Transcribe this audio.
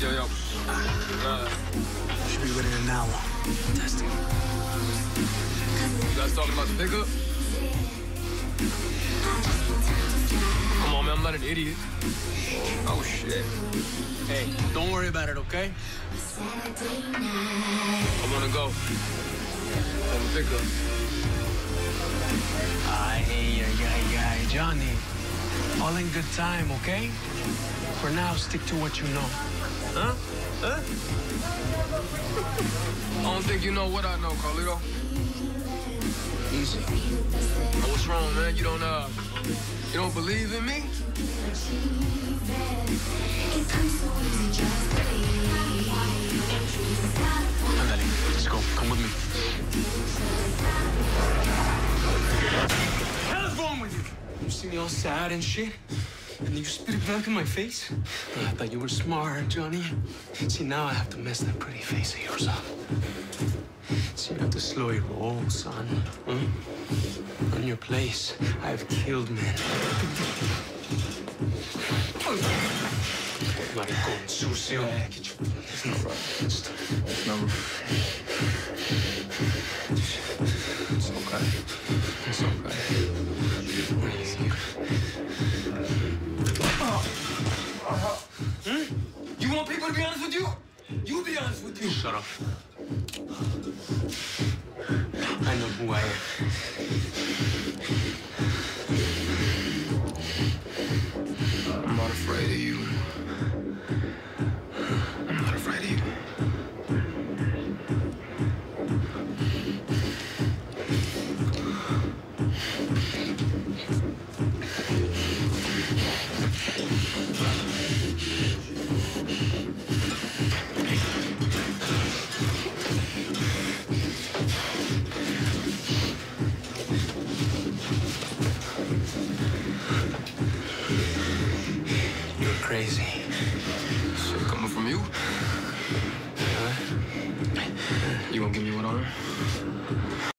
Yo. Should be ready in an hour. Fantastic. You guys talking about the pickup? Come on, man, I'm not an idiot. Oh, shit. Hey, don't worry about it, okay? I wanna go. On the pickup. Ay, Johnny. All in good time, okay? For now, stick to what you know. Huh? I don't think you know what I know, Carlito. Easy. Oh, what's wrong, man? You don't believe in me? Andale, let's go. Come with me. What the hell is wrong with you? You see me all sad and shit? And then you spit it back in my face? I thought you were smart, Johnny. See, now I have to mess that pretty face of yours up. So you have to slow your roll, son. Huh? On your place, I've killed men. Maricón sucio. It's not right. It's not right. It's okay. It's okay. You want people to be honest with you? You be honest with you. Shut up. I know who I am. I'm not afraid of you. I'm not afraid of you. You're crazy. Shit coming from you? Huh? You gonna give me one arm?